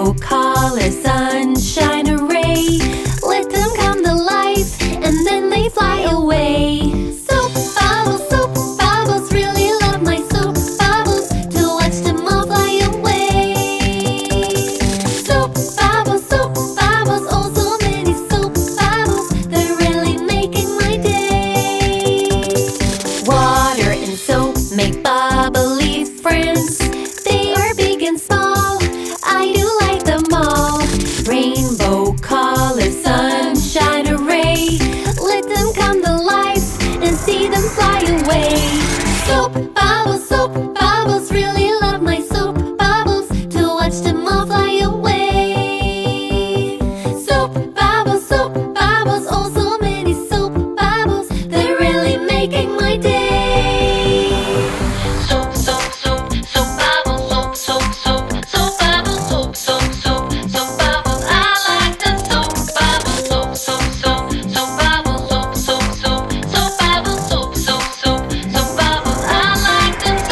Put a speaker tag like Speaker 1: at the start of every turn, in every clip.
Speaker 1: Rainbow color, sunshine array. Let them come to life and then they fly away. Soap bubbles, really love my soap bubbles. To watch them all fly away. Soap bubbles, oh so many soap bubbles. They're really making my day. Water and soap make bubbly friends. They are big and small, I do like them all. Rainbow color, sunshine array. Let them come to life and see them fly away. Soap bubbles, really love my soap bubbles. To watch them all fly away. Soap bubbles, oh so many soap bubbles. They're really making my day. Soap bubbles, soap bubbles, I like them soap bubbles. Soap bubbles, I like them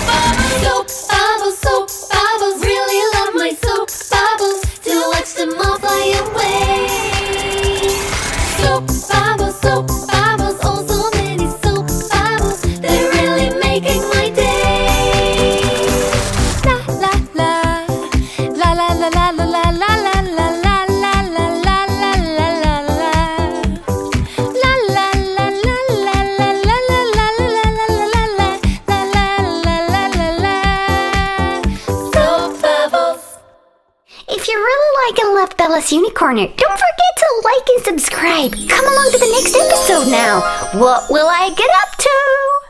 Speaker 1: soap bubbles. Really love my soap bubbles. To watch them all fly away. Soap bubbles, oh so many soap bubbles. They're really making my day. La la la, la la la la la la la la la la la la la la la la. La la la la la la la la la la la la la la. Soap bubbles.
Speaker 2: If you really like and love Bella's Unicorner, don't forget to like and subscribe. Come along to the next episode now. What will I get up to?